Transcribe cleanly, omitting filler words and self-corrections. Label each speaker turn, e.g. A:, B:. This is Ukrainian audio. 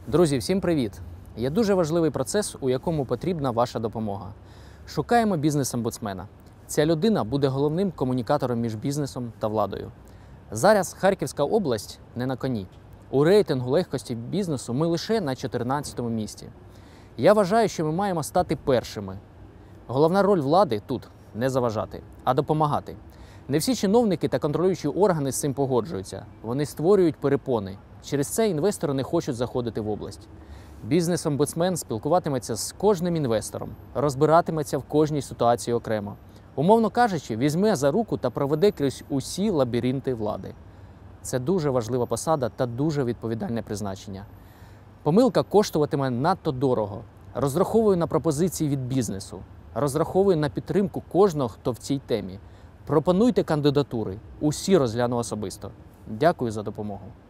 A: Друзі, всім привіт! Є дуже важливий процес, у якому потрібна ваша допомога. Шукаємо бізнес-омбудсмена. Ця людина буде головним комунікатором між бізнесом та владою. Зараз Харківська область не на коні. У рейтингу легкості бізнесу ми лише на 14-му місці. Я вважаю, що ми маємо стати першими. Головна роль влади тут – не заважати, а допомагати. Не всі чиновники та контролюючі органи з цим погоджуються. Вони створюють перепони. Через це інвестори не хочуть заходити в область. Бізнес-омбудсмен спілкуватиметься з кожним інвестором, розбиратиметься в кожній ситуації окремо. Умовно кажучи, візьме за руку та проведе крізь усі лабіринти влади. Це дуже важлива посада та дуже відповідальне призначення. Помилка коштуватиме надто дорого. Розраховую на пропозиції від бізнесу. Розраховую на підтримку кожного, хто в цій темі. Пропонуйте кандидатури. Усі розгляну особисто. Дякую за допомогу.